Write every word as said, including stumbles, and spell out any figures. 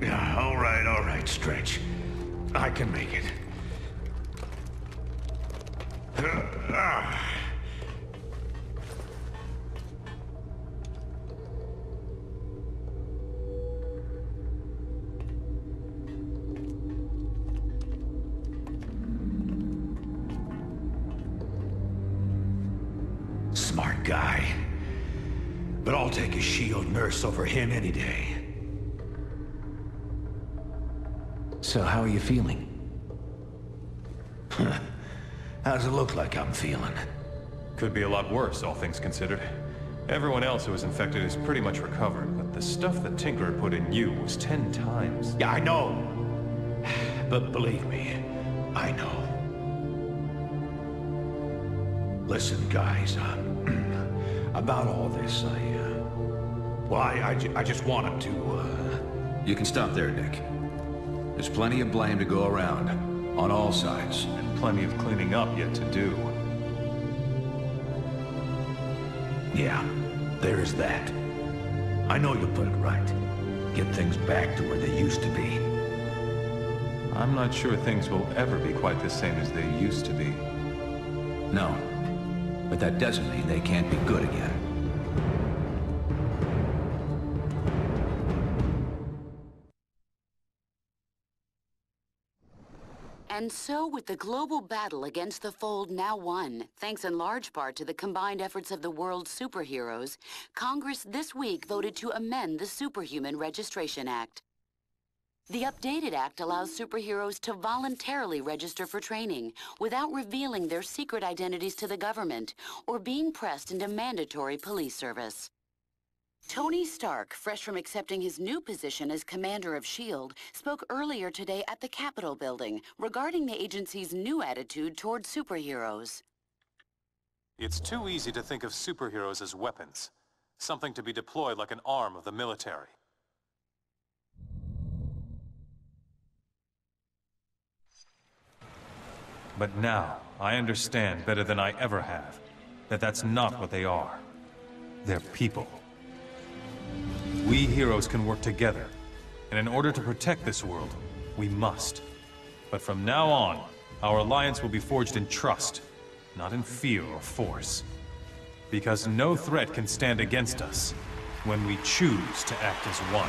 Yeah, all right, all right, Stretch. I can make it. Uh, ah. Smart guy. But I'll take a shield nurse over him any day. So how are you feeling? How's it look like I'm feeling? Could be a lot worse, all things considered. Everyone else who was infected is pretty much recovered, but the stuff that Tinkerer put in you was ten times. Yeah, I know. But believe me, I know. Listen, guys, uh, about all this, I, uh... Well, I, I, ju I just wanted to, uh... You can stop there, Nick. There's plenty of blame to go around, on all sides. And plenty of cleaning up yet to do. Yeah, there's that. I know you'll put it right. Get things back to where they used to be. I'm not sure things will ever be quite the same as they used to be. No. But that doesn't mean they can't be good again. And so, with the global battle against the Fold now won, thanks in large part to the combined efforts of the world's superheroes, Congress this week voted to amend the Superhuman Registration Act. The updated act allows superheroes to voluntarily register for training without revealing their secret identities to the government or being pressed into mandatory police service. Tony Stark, fresh from accepting his new position as commander of S H I E L D, spoke earlier today at the Capitol building regarding the agency's new attitude toward superheroes. It's too easy to think of superheroes as weapons, something to be deployed like an arm of the military. But now, I understand better than I ever have, that that's not what they are. They're people. We heroes can work together, and in order to protect this world, we must. But from now on, our alliance will be forged in trust, not in fear or force. Because no threat can stand against us when we choose to act as one.